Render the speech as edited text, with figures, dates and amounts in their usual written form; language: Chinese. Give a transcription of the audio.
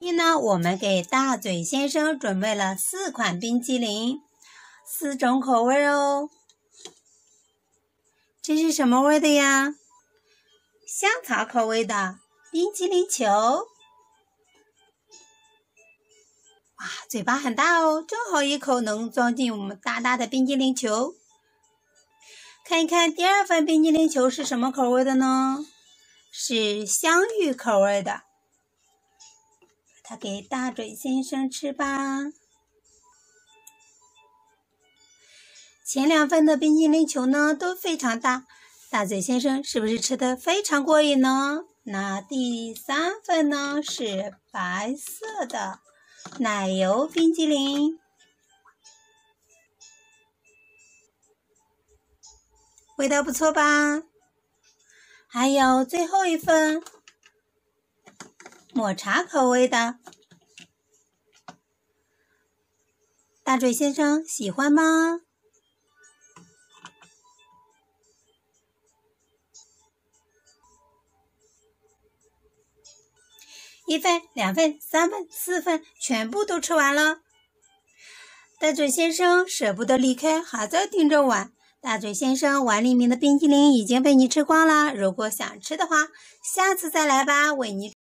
今天呢，我们给大嘴先生准备了4款冰激凌，4种口味哦。这是什么味的呀？香草口味的冰激凌球。哇，嘴巴很大哦，正好一口能装进我们大大的冰激凌球。看一看第2份冰激凌球是什么口味的呢？是香芋口味的。把它给大嘴先生吃吧。前2份的冰激凌球呢都非常大，大嘴先生是不是吃得非常过瘾呢？那第3份呢是白色的奶油冰激凌，味道不错吧？还有最后1份抹茶口味的，大嘴先生喜欢吗？1份、2份、3份、4份，全部都吃完了。大嘴先生舍不得离开，还在盯着碗。大嘴先生碗里面的冰淇淋已经被你吃光了，如果想吃的话，下次再来吧，为你